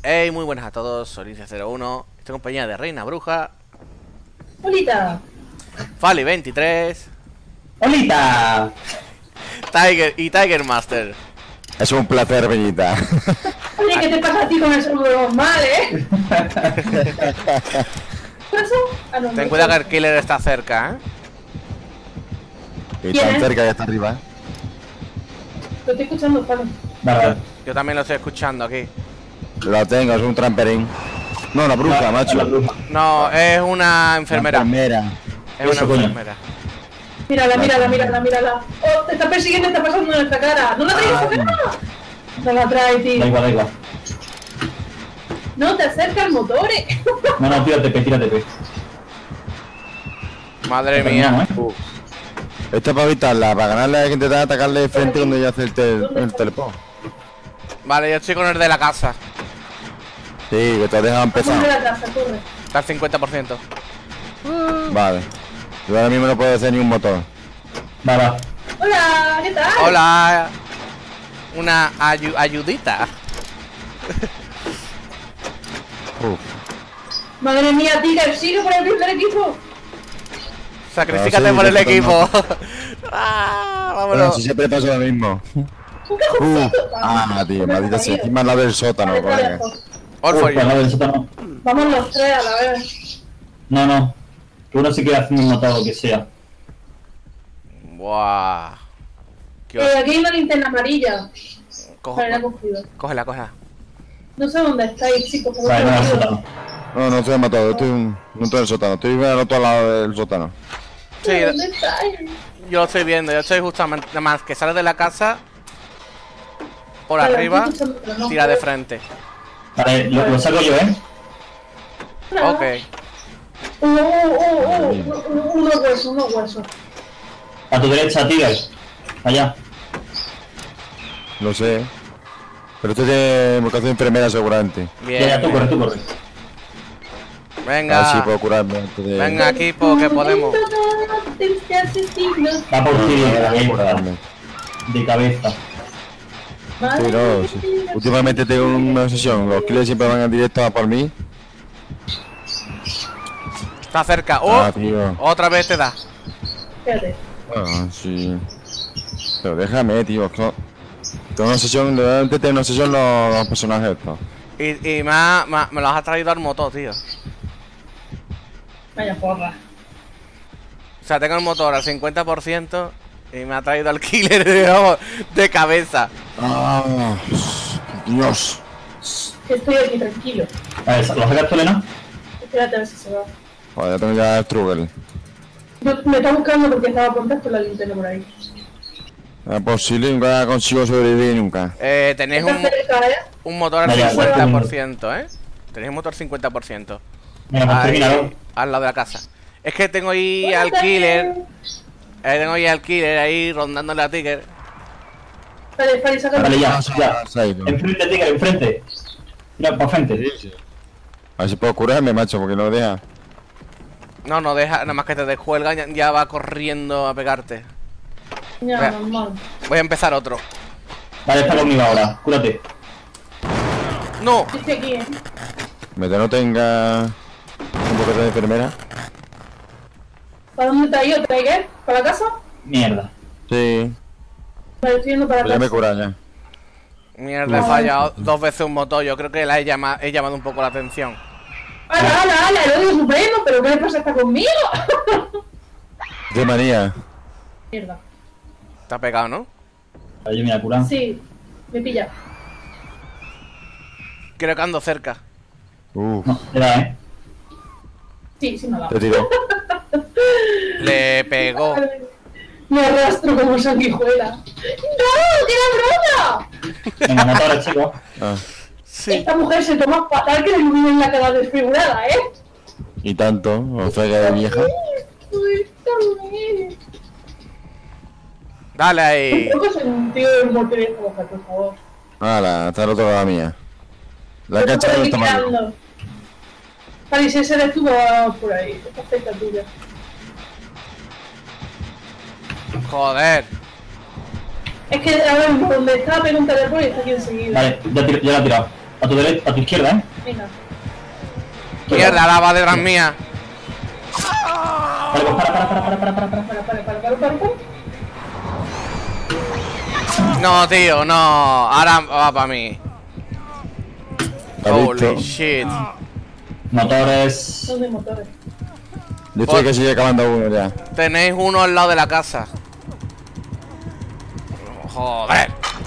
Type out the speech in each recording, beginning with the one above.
Hey, muy buenas a todos, soy Lince01. Estoy en compañía de Reina Bruja, ¡Holita! Fali23, ¡Holita! Tiger y Tiger Master. Es un placer, Peñita. Oye, ¿qué te pasa a ti con el saludo normal, eh? ¿Qué pasó? Ah, no, Ten no, cuidado que no. el killer está cerca, Y ¿Quién tan es? cerca que está arriba. Lo estoy escuchando, Pablo. Vale. Yo también lo estoy escuchando aquí. Lo tengo, es un tramperín. No, una bruja, macho. La bruja. No, es una enfermera. Enfermera. Es una Eso, coño. enfermera. Mírala. Oh, te está persiguiendo, está pasando en nuestra cara. ¡No la traes a cara! No la traes, tío. Da igual. No, te acerca al motor, No, tírate, tírate. Madre mía. Esto es para evitarla, para ganarle hay que intentar atacarle de frente cuando ya hace el teleport. Vale, yo estoy con el de la casa. Sí, que te has dejado empezar. Corre la casa, corre. Está al 50%. Vale. Yo ahora mismo no puedo hacer ni un motor. Va. Hola, ¿qué tal? Hola. Una ayudita. Uf. Madre mía, Tiger, sigue por el primer equipo. Sacrifícate sí, por el yo equipo. Bueno, Vámonos. si siempre pasa lo mismo. Un cajoncito. Tío, maldita sea. Encima al lado del sótano, Vale, colega. lejos. All for you. Pues del sótano. Vamos los tres a la vez. No. Que uno se quiera hacer un notado o que sea. Buah. Qué Aquí hay una linterna amarilla. Vale, la he cogido. Cógela. No sé dónde estáis, chicos. Como Vale, te no, del digo. sótano. No estoy matado, no estoy en el sótano. Estoy al otro lado del sótano. Sí, ¿Dónde estáis? yo lo estoy viendo. Yo estoy justamente. Nada más que sales de la casa. Por Vale, arriba. estoy escuchando, pero no Tira de puedo. frente. Vale, lo saco yo, ¿eh? Nada. Ok. Unos huesos. A tu derecha, Tiger. Allá. Lo sé. Pero esto tiene vocación enfermera seguramente. Bien. Ya, tú corre. A ver si Venga. puedo curarme antes de... Venga, equipo, que podemos. Va por ti, Para de curarme. cabeza. De cabeza. Sí, no, sí. Últimamente tengo una obsesión. Los killers siempre van en directo a por mí. Está cerca. ¡Oh! Tío. Otra vez te da. Espérate. Sí. Pero déjame, tío. Tengo una obsesión, realmente tengo una obsesión los personajes estos. Y me los ha traído al motor, tío. Vaya porra. O sea, tengo el motor al 50% y me ha traído al killer de cabeza. Ah, Dios. Estoy aquí, tranquilo. Vale, ¿lo sacas tú, Elena? Espérate a ver si se va. Joder, ya tengo ya el Struggle. Me está buscando porque estaba a punto con la linterna por ahí. Es posible, nunca consigo sobrevivir nunca. Tenéis Está cerca, un motor al Vaya, 50%, ¿eh? Tenéis un motor 50%. Venga, pues termínalo. Ahí, al lado de la casa. Es que tengo ahí al killer. Tengo ahí al killer ahí rondándole a Tiger. Vale, saca Vale, ya. Se ha ido. Enfrente, Tiger, enfrente. Mira, para frente. A ver si puedo curarme, macho, porque no deja. No deja, nada más que te descuelga, ya va corriendo a pegarte. Ya, Vea. normal. Voy a empezar otro. Vale, está conmigo ahora. Cúrate. ¡No! Yo estoy aquí, Mientras no tenga un poquito de enfermera. ¿Para dónde te ha ido, Tiger? ¿Para la casa? Mierda. Sí, Vale, estoy yendo para pues ya me casa. cura ya. Mierda, he fallado 2 veces un motor. Yo creo que he llamado un poco la atención. ¡Hala! ¡El odio supremo! ¿Pero qué le pasa? ¿Está conmigo? De manía. Mierda. Te ha pegado, ¿no? Vale, yo me voy a curar. Sí, me pilla. Creo que ando cerca. No, era, ¿eh? Sí, me ha dado. Te tiro. Le pegó. Me arrastro como sanguijuela. ¡No! ¡Que era broma! Venga, mata ahora, chico. Ah, Sí. Esta mujer se toma fatal que le iluminen la cara desfigurada, ¿eh? y tanto, o frega de vieja. Dale ahí. Un poco sentido del humor que dejo, por favor. Hala, está el otro lado mía. La he Yo cachado por del aquí tamaño. mirando. Vale, si ese eres tú, va por ahí. Está cerca tuya. Joder. Es que, a ver, donde estaba pegando un teléfono y está aquí enseguida. Vale, ya la he tirado. A tu derecha, a tu izquierda, ¿eh? Venga. Mierda, la va detrás mía. Vale, pues para. Para. No, tío, no. Ahora va para mí. ¿Has Holy visto? shit. Motores. ¿Dónde hay motores? Yo estoy que sigue acabando uno ya. Tenéis uno al lado de la casa. Joder.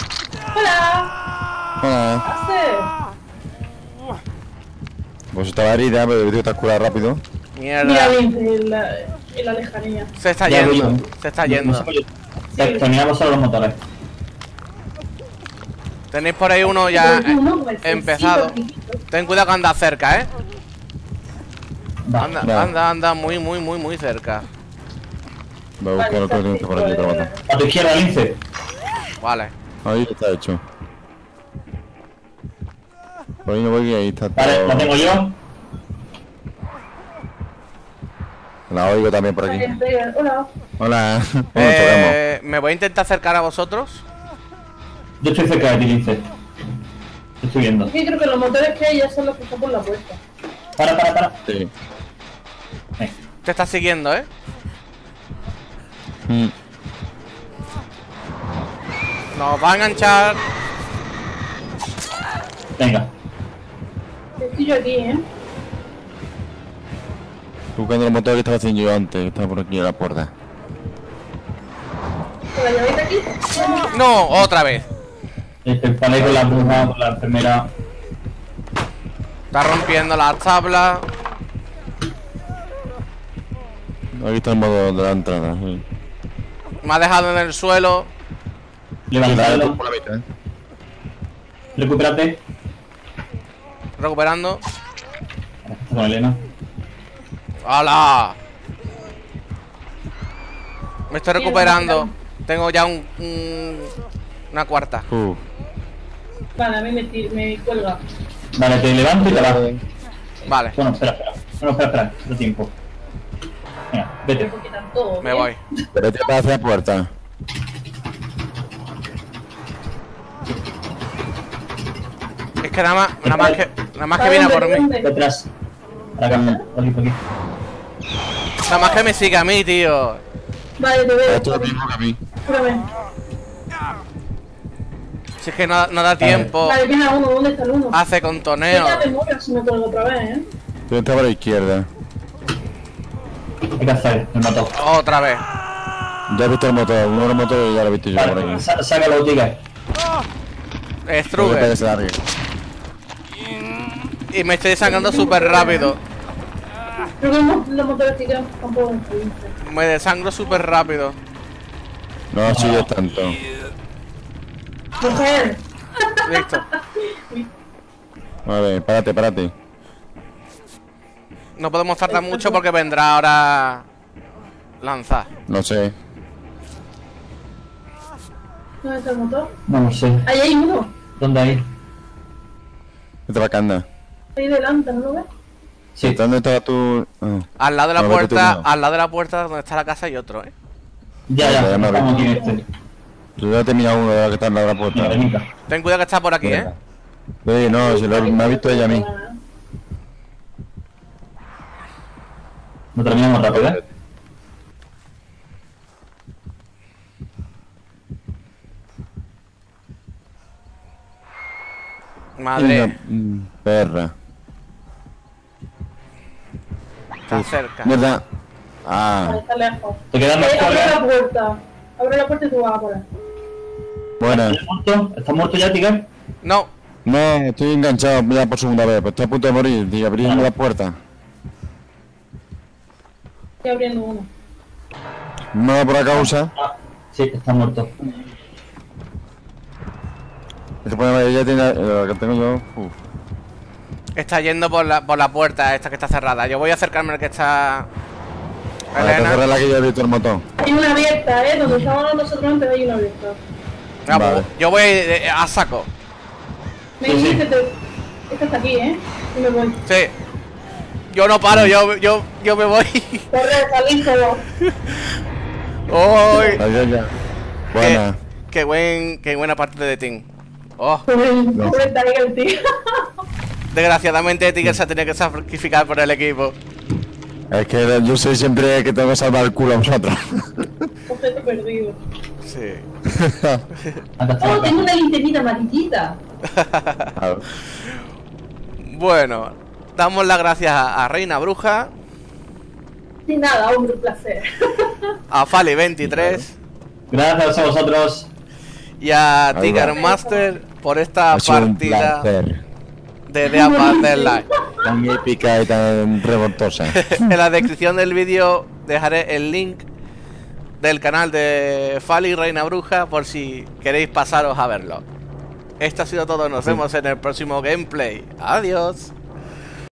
¡Hola! Hola. ¿Qué Pues estaba herida, pero debido que estás curado rápido. Mira, Mierda. en la lejanía. Se está Ya, yendo. voy. Se está yendo. Terminamos solo los motores. Tenéis por ahí uno ya Uno, pues, empezado. sí, Ten cuidado que anda cerca, Va. Anda, Ya. anda muy cerca. Voy a buscar otro que está por aquí, otro botón. A tu izquierda, Lince. Vale. Ahí está hecho. Por ahí no voy, que ahí está Vale, todo. lo tengo yo. La oigo también por aquí. Hola. Hola. ¿Cómo nos tocamos? Me voy a intentar acercar a vosotros. Yo estoy cerca de ti, Lince. Te estoy viendo. Es que creo que los motores que hay ya son los que están por la puerta. Para. Sí. Te está siguiendo, Mm. Nos va a enganchar. Venga. Estoy yo aquí, Buscando el motor que estaba haciendo yo antes, que estaba por aquí en la puerta. ¿Te la lleváis aquí? No, otra vez. El palé con la bruja, con la enfermera. Está rompiendo las tablas. Aquí está el modo de la entrada. Sí. Me ha dejado en el suelo. Levantadlo. Por la mitad, ¿eh? Recupérate. Recuperando. Con Elena. ¡Hala! Me estoy recuperando. Tengo ya una cuarta. Vale, a mí me cuelga. Vale, te levanto y te vas. Vale, Bueno, espera. Bueno, espera. No tiempo. Venga, vete. Porque quitan todo. me voy. Pero te para hacia la puerta. Es que nada más que viene a por mí. Detrás. Para acá. Por aquí. Nada más que me sigue a mí, tío. Vale, te veo. Esto es lo mismo que a mí. Espérame. Si es que no da tiempo. Vale, viene a uno. ¿Dónde está el uno? Hace Ya contoneo. te mueras si me cuelgo otra vez, Tú estás por la izquierda. Hay que hacer. Me mató. Otra vez. Ya he visto el motor, uno de los motores ya lo he visto yo por Vale, aquí. saca la botica. Struve. Se largue. Y me estoy desangrando súper rápido. Creo que los motores que quedan tampoco en experiencia. Me desangro súper rápido. No sigues tanto. Mujer. Listo. Vale, párate. No podemos tardar mucho porque vendrá ahora lanzar. No sé. ¿Dónde está el motor? No lo sé. Ahí hay uno. ¿Dónde hay? Vete para anda. Ahí delante, ¿no lo ves? Sí. ¿Dónde estaba tu...? Ah. Al lado de la A ver, puerta, tú no. al lado de la puerta donde está la casa hay otro, Ya. Ya me Estamos vi. aquí en este. Yo ya he terminado uno de los que está en la otra puerta. Venga, venga. Ten cuidado que está por aquí, Sí, no, si me ha visto ella a mí. No terminamos rápido, ¿eh? Madre, Perra. está cerca. Mierda. Ah, Vale, está lejos. Te quedan más Abre la cuerdas. puerta. Abre la puerta y tú vas por ahí. buena. ¿Estás muerto? ¿Estás muerto ya, Tiger? No, No, estoy enganchado ya por segunda vez, pues estoy a punto de morir, tío, abriendo la puerta. Estoy abriendo uno. No por la causa. Ah, sí, está muerto. Este problema ya tiene lo que tengo yo. está yendo por la puerta esta que está cerrada. Yo voy a acercarme al que está. Para que cerrar Elena. la que yo he visto el motor. Hay una abierta, donde estábamos nosotros antes hay una abierta. Ah, pues, Vale. yo voy a saco. Me Sí, sí. dijiste, esta está aquí, y me voy. Sí. Yo no paro, yo me voy. Corre, salí solo. ¡Uy! Adiós ya. Buena. Qué buena parte de team. Oh, Pobre Tiger, tío. desgraciadamente Tiger se ha tenido que sacrificar por el equipo. Es que yo soy siempre el que tengo que salvar el culo a vosotros. Objeto perdido. Sí. Oh, tengo una linternita amarillita. Bueno, damos las gracias a Reina Bruja, Sin nada, hombre, un placer. a Fali23 Gracias a vosotros. y a Ahí Tiger va. Master por esta Ha sido un partida placer. de The Abandoned Life. Tan épica y tan revoltosa. En la descripción del vídeo dejaré el link del canal de Fali y Reina Bruja por si queréis pasaros a verlo. Esto ha sido todo, nos vemos en el próximo gameplay. Adiós.